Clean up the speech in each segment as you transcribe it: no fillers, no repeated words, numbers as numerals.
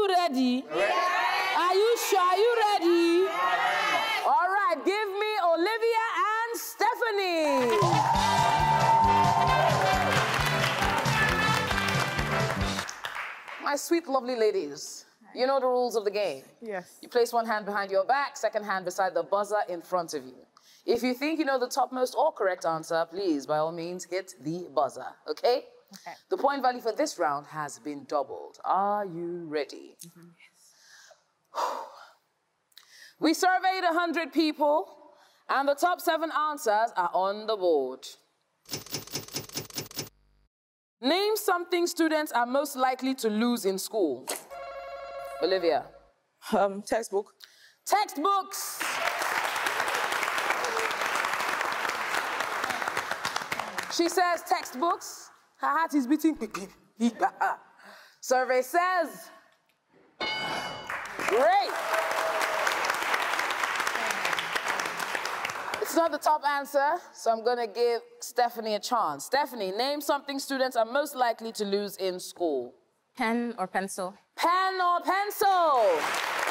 you ready? Yes. Are you sure? Are you ready? Yes. All right, give me Olivia and Stephanie. My sweet, lovely ladies, you know the rules of the game. Yes. You place one hand behind your back, second hand beside the buzzer in front of you. If you think you know the topmost or correct answer, please, by all means, hit the buzzer, okay? Okay. The point value for this round has been doubled. Are you ready? Mm-hmm. Yes. We surveyed 100 people, and the top 7 answers are on the board. Name something students are most likely to lose in school. Olivia. Textbook. Textbooks. She says textbooks. Her heart is beating quickly. Survey says. Great. It's not the top answer, so I'm going to give Stephanie a chance. Stephanie, name something students are most likely to lose in school. Pen or pencil. Pen or pencil?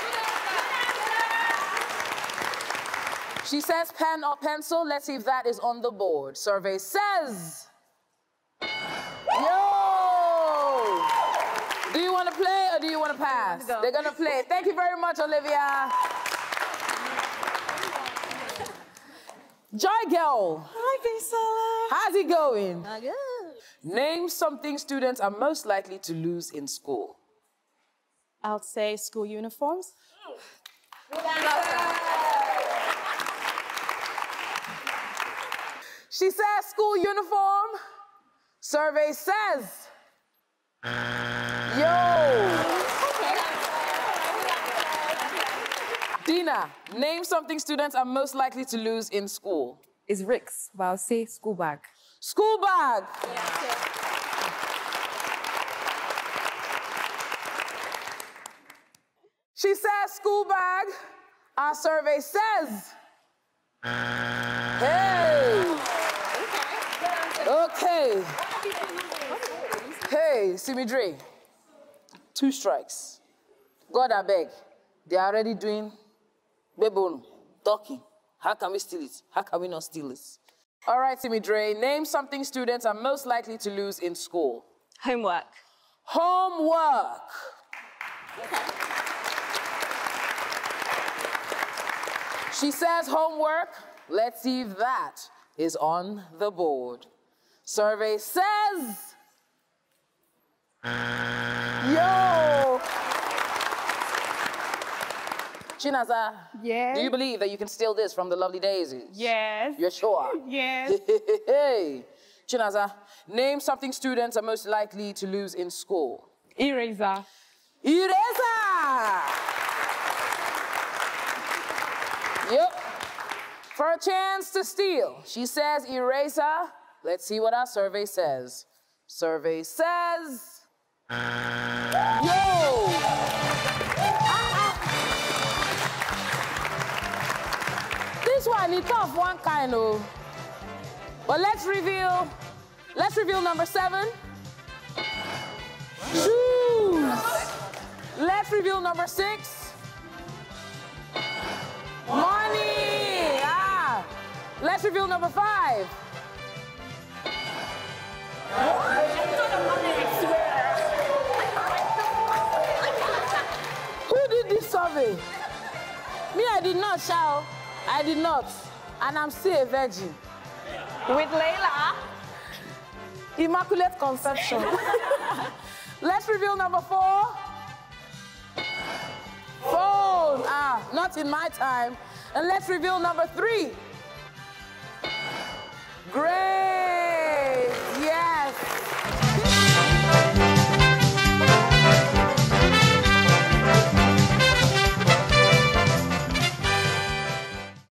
She says pen or pencil. Let's see if that is on the board. Survey says... Yo! Do you want to play or do you want to pass? They're going to play. Thank you very much, Olivia. Joy Girl. Hi, Vincent. How's it going? Good. Name something students are most likely to lose in school. I'll say school uniforms. She says school uniform. Survey says. Yo. Dina, name something students are most likely to lose in school. It's Rick's, but I'll say school bag. School bag. Yeah. She says school bag. Our survey says. Hey. Okay. Hey, Simidre. 2 strikes. God, I beg. They are already doing bebon, talking. How can we steal it? How can we not steal it? All right, Simidre, name something students are most likely to lose in school. Homework. Homework. She says homework. Let's see if that is on the board. Survey says... Yo! Chinaza, Yes. do you believe that you can steal this from the lovely daisies? Yes. You're sure? Yes. Hey, Chinaza, name something students are most likely to lose in school. Eraser. Eraser! Yep. For a chance to steal, she says eraser. Let's see what our survey says. Survey says... Yo! This one, it's tough one kind of. But let's reveal number 7. Shoes. Let's reveal number 6. Money. Let's reveal number 5. Who did this survey? Me, I did not, Shao. I did not. And I'm still a virgin. With Layla. Immaculate conception. Let's reveal number 4. Phone. Not in my time. And let's reveal number 3. Great.